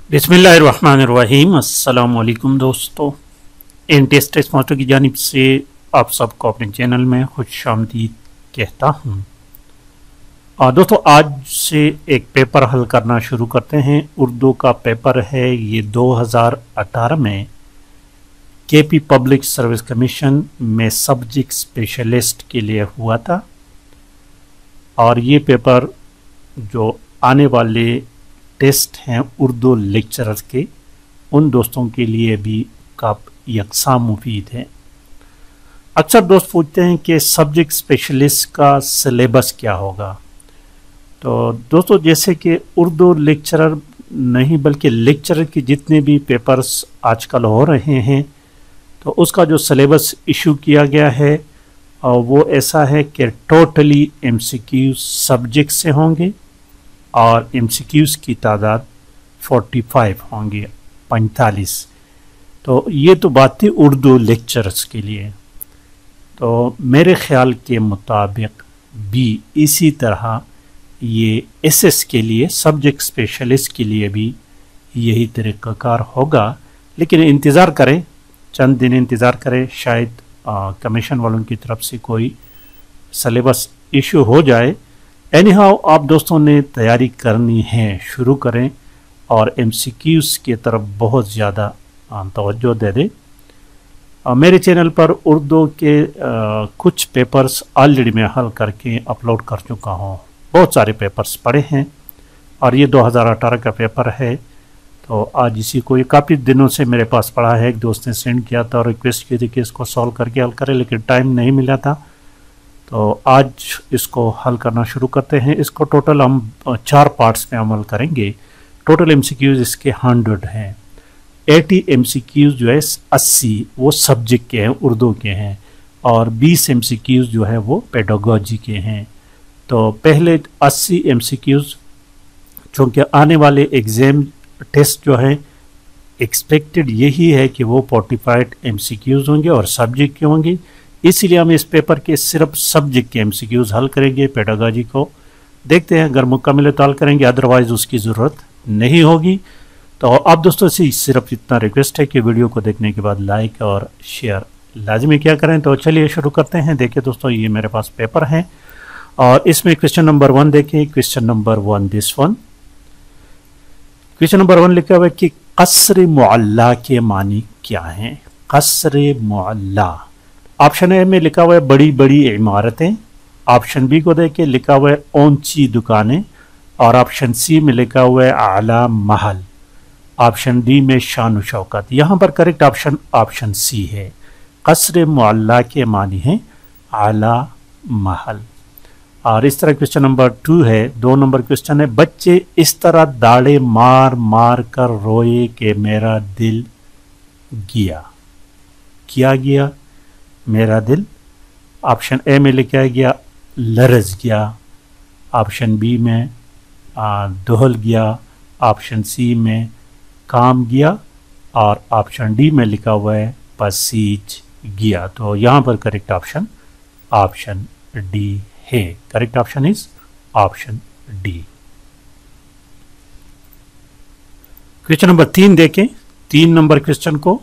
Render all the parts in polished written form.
बिस्मिल्लाहिर्रहमानिर्रहीम। अस्सलाम वालेकुम दोस्तों, टेस्ट मास्टर की जानिब से आप सबको अपने चैनल में खुशामदीद कहता हूँ। और दोस्तों, आज से एक पेपर हल करना शुरू करते हैं। उर्दू का पेपर है। ये 2018 में केपी पब्लिक सर्विस कमीशन में सब्जेक्ट स्पेशलिस्ट के लिए हुआ था। और ये पेपर जो आने वाले टेस्ट हैं उर्दू लेक्चरर के, उन दोस्तों के लिए भी काफ़ी यकसा मुफीद है। अक्सर दोस्त पूछते हैं कि सब्जेक्ट स्पेशलिस्ट का सिलेबस क्या होगा। तो दोस्तों, जैसे कि उर्दू लेक्चरर नहीं बल्कि लेक्चरर के जितने भी पेपर्स आजकल हो रहे हैं, तो उसका जो सिलेबस इशू किया गया है वो ऐसा है कि टोटली एमसीक्यू सब्जेक्ट से होंगे और एमसीक्यूज़ की तादाद 45 होंगे, 45। तो ये तो बात थी उर्दू लेक्चरर्स के लिए। तो मेरे ख्याल के मुताबिक भी इसी तरह ये एसएस के लिए, सब्जेक्ट स्पेशलिस्ट के लिए भी यही तरीक़ाकार होगा। लेकिन इंतज़ार करें, चंद दिन इंतज़ार करें, शायद कमीशन वालों की तरफ से कोई सिलेबस इशू हो जाए। एनीहाउ, आप दोस्तों ने तैयारी करनी है, शुरू करें और एमसीक्यूज़ की तरफ बहुत ज़्यादा तवज्जो दे दें। मेरे चैनल पर उर्दू के कुछ पेपर्स ऑलरेडी मैं हल करके अपलोड कर चुका हूँ। बहुत सारे पेपर्स पढ़े हैं और ये 2018 का पेपर है। तो आज इसी को, ये काफ़ी दिनों से मेरे पास पढ़ा है। एक दोस्त ने सेंड किया था और रिक्वेस्ट की थी कि इसको सॉल्व करके हल करें, लेकिन टाइम नहीं मिला था। तो आज इसको हल करना शुरू करते हैं। इसको टोटल हम 4 पार्ट्स में अमल करेंगे। टोटल एमसीक्यूज़ इसके 100 हैं। 80 एमसीक्यूज़ जो है 80 वो सब्जेक्ट के हैं, उर्दू के हैं, और 20 एमसीक्यूज़ जो है वो पेडागोजी के हैं। तो पहले 80 एमसीक्यूज़, चूँकि आने वाले एग्ज़ाम टेस्ट जो है एक्सपेक्टेड यही है कि वो 45 एमसीक्यूज़ होंगे और सब्जेक्ट के होंगे, इसलिए हम इस पेपर के सिर्फ सब्जेक्ट के एमसीक्यूज़ हल करेंगे। पेडागोजी को देखते हैं, अगर मौका मिले तो हल करेंगे, अदरवाइज़ उसकी ज़रूरत नहीं होगी। तो आप दोस्तों से सिर्फ इतना रिक्वेस्ट है कि वीडियो को देखने के बाद लाइक और शेयर लाजमी क्या करें। तो चलिए शुरू करते हैं। देखिए दोस्तों, ये मेरे पास पेपर है और इसमें क्वेश्चन नंबर 1 देखें। Question number 1, this one. Question number 1 लिखा हुआ है कि कसर मुअल्ला के मानी क्या हैं। कसर मुअल्ला, ऑप्शन ए में लिखा हुआ है बड़ी बड़ी इमारतें, ऑप्शन बी को देखे लिखा हुआ है ऊंची दुकानें, और ऑप्शन सी में लिखा हुआ है आला महल, ऑप्शन डी में शान शौकत। यहाँ पर करेक्ट ऑप्शन ऑप्शन सी है। कसर मुअल्ला के मानी है आला महल। और इस तरह क्वेश्चन नंबर 2 है, 2 नंबर क्वेश्चन है, बच्चे इस तरह दाड़े मार मार कर रोए कि मेरा दिल गया। क्या गया? मेरा दिल। ऑप्शन ए में लिखा गया लरज गया, ऑप्शन बी में दोहल गया, ऑप्शन सी में काम गया, और ऑप्शन डी में लिखा हुआ है पसीज गया। तो यहाँ पर करेक्ट ऑप्शन ऑप्शन डी है। Correct option is option D. Question number 3 देखें। 3 नंबर क्वेश्चन को,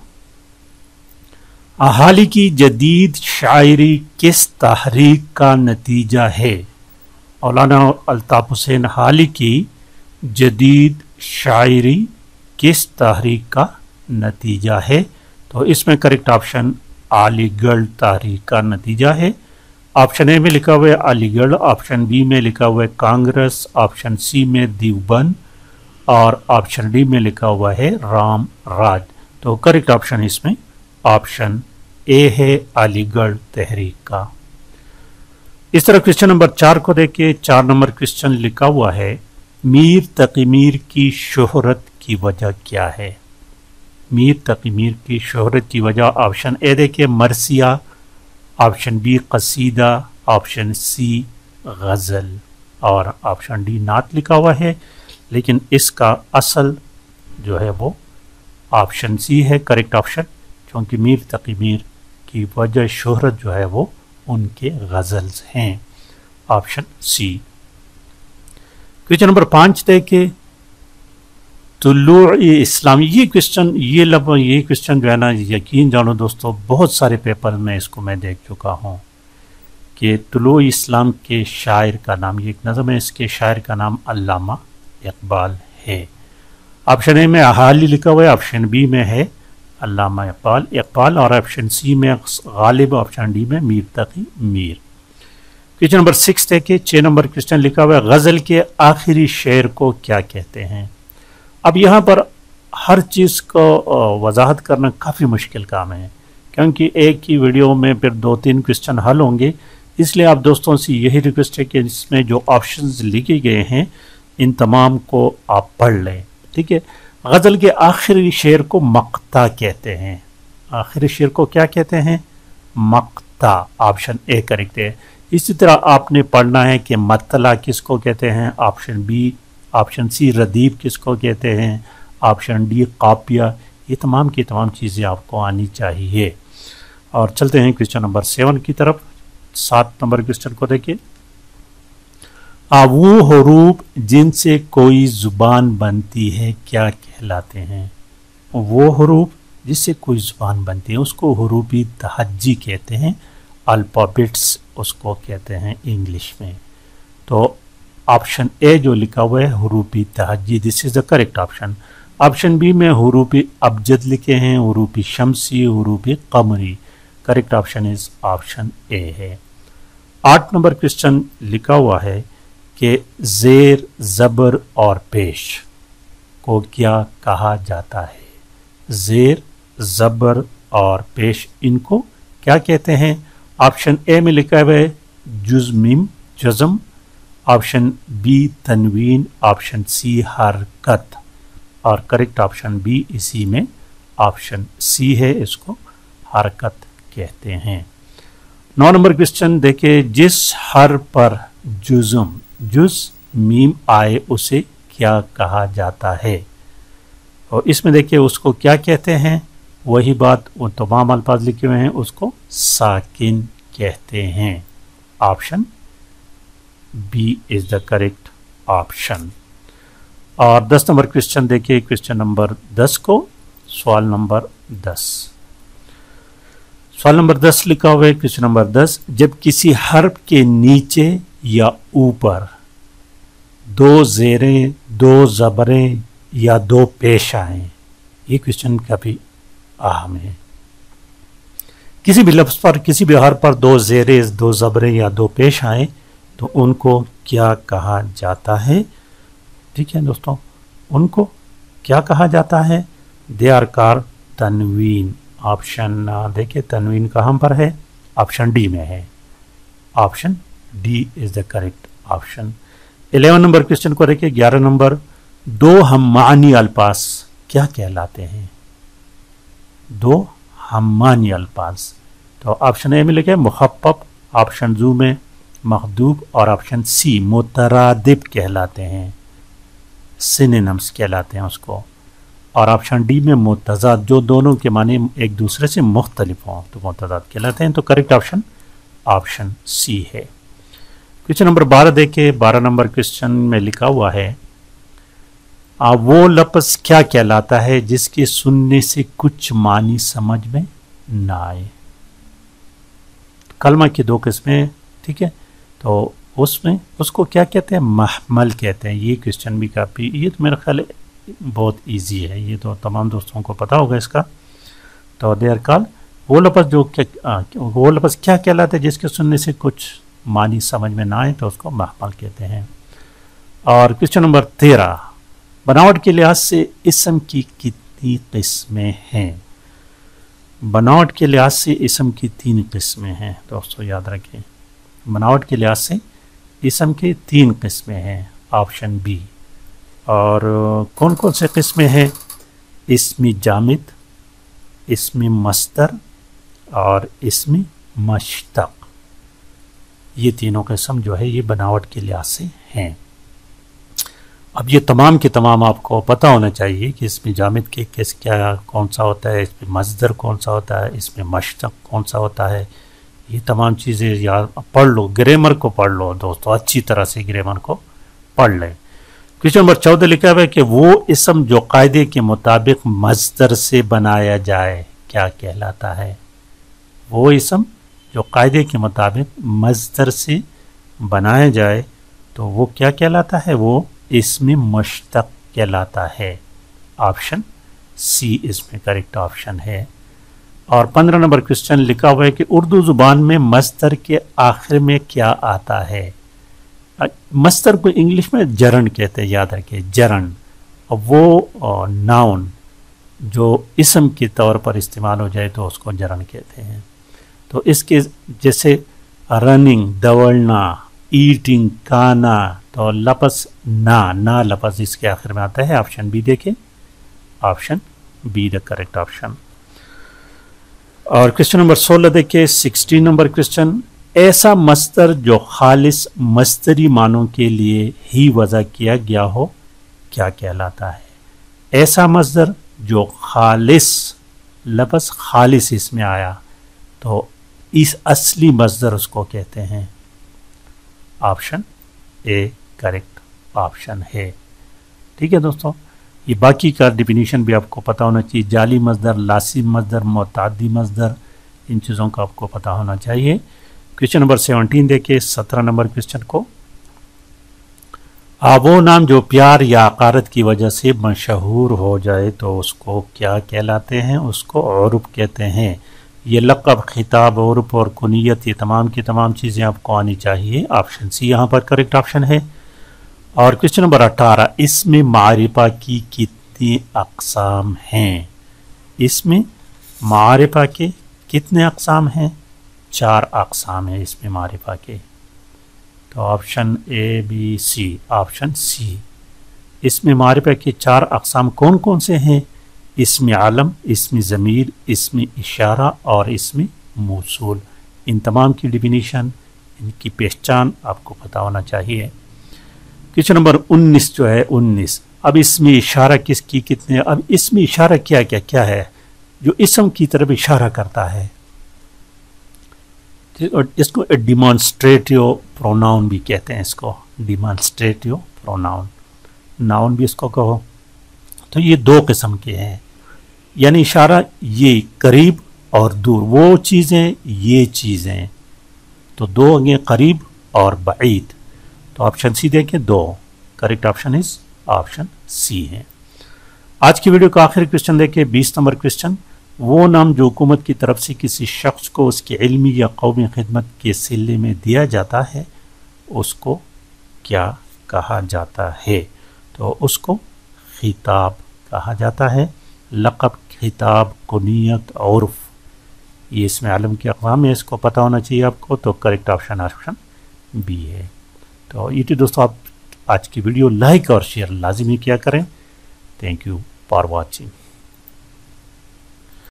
हाल की जदीद शायरी किस तहरीक का नतीजा है। मौलाना अल्ताफ हुसैन हाल की जदीद शायरी किस तहरीक का नतीजा है। तो इसमें करेक्ट ऑप्शन अलीगढ़ तहरीक का नतीजा है। ऑप्शन ए में लिखा हुआ है अलीगढ़, ऑप्शन बी में लिखा हुआ है कांग्रेस, ऑप्शन सी में देवबंद, और ऑप्शन डी में लिखा हुआ है राम राज। तो करेक्ट ऑप्शन इसमें ऑप्शन ए है, अलीगढ़ तहरीक का। इस तरह क्वेश्चन नंबर 4 को देखिए। 4 नंबर क्वेश्चन लिखा हुआ है मीर तकी मीर की शोहरत की वजह क्या है। मीर तकी मीर की शोहरत की वजह, ऑप्शन ए देखिए मरसिया, ऑप्शन बी कसीदा, ऑप्शन सी गज़ल, और ऑप्शन डी नात लिखा हुआ है, लेकिन इसका असल जो है वो ऑप्शन सी है करेक्ट ऑप्शन, क्योंकि मीर तकी मीर की वजह शोहरत जो है वो उनके गज़ल्स हैं। Option C. क्वेश्चन नंबर 5 देखें। इस्लाम, ये क्वेश्चन जो है ना, यकीन जानो दोस्तों, बहुत सारे पेपर में इसको मैं देख चुका हूँ कि तुलू इस्लाम के शायर का नाम, ये एक नज़म है, इसके शायर का नाम अल्लामा इकबाल है। ऑप्शन ए में अहाली लिखा हुआ है, ऑप्शन बी में है अल्लामा इकबाल और ऑप्शन सी में गालिब, ऑप्शन डी में मीर तकी मीर। क्वेश्चन नंबर 6 देखिए, 6 नंबर क्वेश्चन लिखा हुआ है, गज़ल के आखिरी शेर को क्या कहते हैं। अब यहाँ पर हर चीज़ को वजाहत करना काफ़ी मुश्किल काम है, क्योंकि एक ही वीडियो में फिर 2-3 क्वेश्चन हल होंगे। इसलिए आप दोस्तों से यही रिक्वेस्ट है कि इसमें जो ऑप्शंस लिखे गए हैं इन तमाम को आप पढ़ लें, ठीक है। गज़ल के आखिरी शेर को मक्ता कहते हैं। आखिरी शेर को क्या कहते हैं? मक्ता। ऑप्शन ए करेक्ट है। इसी तरह आपने पढ़ना है कि मतला किसको कहते हैं, ऑप्शन बी, ऑप्शन सी रदीफ किसको कहते हैं, ऑप्शन डी कापिया। ये तमाम की तमाम चीज़ें आपको आनी चाहिए। और चलते हैं क्वेश्चन नंबर 7 की तरफ। 7 नंबर क्वेश्चन को देखिए, वो हरूफ जिनसे कोई ज़ुबान बनती है क्या कहलाते हैं। वो हरूफ जिससे कोई ज़ुबान बनती है उसको हरूफी तहज्जी कहते हैं, अल्फ़ाबेट्स उसको कहते हैं इंग्लिश में। तो ऑप्शन ए जो लिखा हुआ है हरूफी तहज्जी, this is the correct option. Option B में हरूफी अबजद लिखे हैं, हरूफी शमसी, हरूफी कमरी। Correct option is option A है। 8 नंबर क्वेश्चन लिखा हुआ है कि ज़ेर, ज़बर और पेश को क्या कहा जाता है। ज़ेर, ज़बर और पेश इनको क्या कहते हैं। ऑप्शन ए में लिखा हुआ है जुज़्म, जज़म, ऑप्शन बी तनवीन, ऑप्शन सी हरकत और करेक्ट ऑप्शन बी इसी में ऑप्शन सी है, इसको हरकत कहते हैं। 9 नंबर क्वेश्चन देखिए, जिस हर पर जुज़्म मीम आए उसे क्या कहा जाता है। और इसमें देखिए उसको क्या कहते हैं, वही बात वो तमाम अल्फाज लिखे हुए हैं, उसको साकिन कहते हैं। Option B is the correct option. और 10 नंबर क्वेश्चन देखिए, क्वेश्चन नंबर 10 को, सवाल नंबर 10। सवाल नंबर 10 लिखा हुआ है, क्वेश्चन नंबर 10, जब किसी हर्फ के नीचे या ऊपर 2 ज़ेरें, 2 ज़बरें या 2 पेश आए। ये क्वेश्चन काफ़ी अहम है। किसी भी लफ्ज़ पर, किसी भी हर्फ पर 2 ज़ेरें, 2 ज़बरें या 2 पेश आए तो उनको क्या कहा जाता है। ठीक है दोस्तों, उनको क्या कहा जाता है। दे आर कार तनवीन। ऑप्शन देखिए तनवीन कहाँ पर है, ऑप्शन डी में है। Option D is the correct option. 11 नंबर क्वेश्चन को देखिए, 11 नंबर, 2 हम्मानी अल्फाज क्या कहलाते हैं। 2 हम्मानी अल्फाज, तो ऑप्शन ए में लिखे मुखफ़्फ़फ़, ऑप्शन जू में मखदूब और ऑप्शन सी मुतरादिब कहलाते हैं, सिनोनिम्स कहलाते हैं उसको। और ऑप्शन डी में मुतज़ाद, जो दोनों के माने एक दूसरे से मुख्तलिफ हों तो मुतज़ाद कहलाते हैं। तो करेक्ट ऑप्शन ऑप्शन सी है। क्वेश्चन नंबर 12 देखे, 12 नंबर क्वेश्चन में लिखा हुआ है, वो लफ्ज़ क्या कहलाता है जिसके सुनने से कुछ मानी समझ में ना आए। कलमा की 2 किस्में, ठीक है, तो उसमें उसको क्या कहते हैं, महमल कहते हैं। ये क्वेश्चन भी काफ़ी, ये तो मेरा ख्याल बहुत इजी है, ये तो तमाम दोस्तों को पता होगा इसका। तो देर काल वो लफ्ज़ जो वो लफ्ज़ क्या कहलाता है जिसके सुनने से कुछ मानी समझ में ना आए तो उसको महमल कहते हैं। और क्वेश्चन नंबर 13, बनावट के लिहाज से इस्म की कितनी किस्में हैं। बनावट के लिहाज से इस्म की 3 किस्में हैं दोस्तों, याद रखें। बनावट के लिहाज से इस्म की 3 किस्में हैं, ऑप्शन बी। और कौन कौन से किस्में हैं, इस्मी जामिद, इस्मी मस्तर और इस्मी मश्तक। ये तीनों किस्म जो है ये बनावट के लिहाज से हैं। अब ये तमाम के तमाम आपको पता होना चाहिए कि इसमें जामिद के किस क्या कौन सा होता है, इसमें मस्दर कौन सा होता है, इसमें मश्तक कौन सा होता है। ये तमाम चीज़ें याद पढ़ लो, ग्रामर को पढ़ लो दोस्तों, अच्छी तरह से ग्रामर को पढ़ लें। क्वेश्चन नंबर 14 लिखा हुआ है कि वो इसम जो कायदे के मुताबिक मस्दर से बनाया जाए क्या कहलाता है। वो इसम जो कायदे के मुताबिक मस्दर से बनाया जाए तो वो क्या कहलाता है, वो इसमें मुश्तक कहलाता है। ऑप्शन सी इसमें करेक्ट ऑप्शन है। और 15 नंबर क्वेश्चन लिखा हुआ है कि उर्दू ज़ुबान में मस्दर के आखिर में क्या आता है। मस्दर को इंग्लिश में जरन कहते हैं, याद रखिए जरन। वो नाउन जो इसम के तौर पर इस्तेमाल हो जाए तो उसको जरन कहते हैं। तो इसके जैसे रनिंग दौड़ना, ईटिंग खाना, तो लफ्ज़ ना लफ्ज़ इसके आखिर में आता है। ऑप्शन बी देखें, option B the correct option. और क्वेश्चन नंबर 16 देखिए 16 नंबर क्वेश्चन, ऐसा मस्दर जो खालिस मस्दरी मानों के लिए ही वज़ा किया गया हो क्या कहलाता है। ऐसा मस्दर जो खालिस, लफ्ज़ खालिस इसमें आया तो इस असली मस्दर उसको कहते हैं। ऑप्शन ए करेक्ट ऑप्शन है। ठीक है दोस्तों, ये बाकी का डिफिनीशन भी आपको पता होना चाहिए। जाली मस्दर, लासिम मस्दर, मुतादी मस्दर, इन चीज़ों का आपको पता होना चाहिए। क्वेश्चन नंबर 17 देखिए 17 नंबर क्वेश्चन को, वो नाम जो प्यार या अकारत की वजह से मशहूर हो जाए तो उसको क्या कहलाते हैं, उसको औरुफ कहते हैं। ये लक़ब, खिताब, औरुफ और कुनियत, ये तमाम की तमाम चीज़ें आपको आनी चाहिए। ऑप्शन सी यहाँ पर करेक्ट ऑप्शन है। और क्वेश्चन नंबर 18, इसमें मारिफा की कितनी अक़साम हैं। इसमें मारिफा के कितने अक़साम हैं, 4 अक़साम हैं इसमें मारिफा के। तो option A B C, option C. इसमें मारिफा के 4 अक़साम कौन कौन से हैं, इसमें आलम, इसमें ज़मीर, इसमें इशारा और इसमें मौसूल। इन तमाम की डिफिनीशन, इनकी पहचान आपको पता होना चाहिए। क्वेश्चन नंबर 19 जो है 19, अब इसमें इशारा किसकी कितने, अब इसमें इशारा क्या क्या क्या है जो इसम की तरफ इशारा करता है। इसको डिमॉन्स्ट्रेटिव प्रोनाउन भी कहते हैं, इसको डिमॉन्स्ट्रेटिव प्रोनाउन, नाउन भी इसको कहो। तो ये 2 किस्म के हैं, यानी इशारा ये करीब और दूर, वो चीज़ें ये चीज़ें। तो 2 आगे करीब और बईद। तो ऑप्शन सी देखें 2, correct option is option C है। आज की वीडियो का आखिरी क्वेश्चन देखें 20 नंबर क्वेश्चन, वो नाम जो हुकूमत की तरफ से किसी शख्स को उसके इल्मी या कौमी खिदमत के सिले में दिया जाता है उसको क्या कहा जाता है। तो उसको खिताब कहा जाता है। लक़ब, खिताब, कुनियत, औरफ, ये इसमें आलम के अक़वाम है, इसको पता होना चाहिए आपको। तो करेक्ट ऑप्शन ऑप्शन बी है। तो ये थी दोस्तों आप आज की वीडियो, लाइक और शेयर लाजिमी किया करें। Thank you for watching.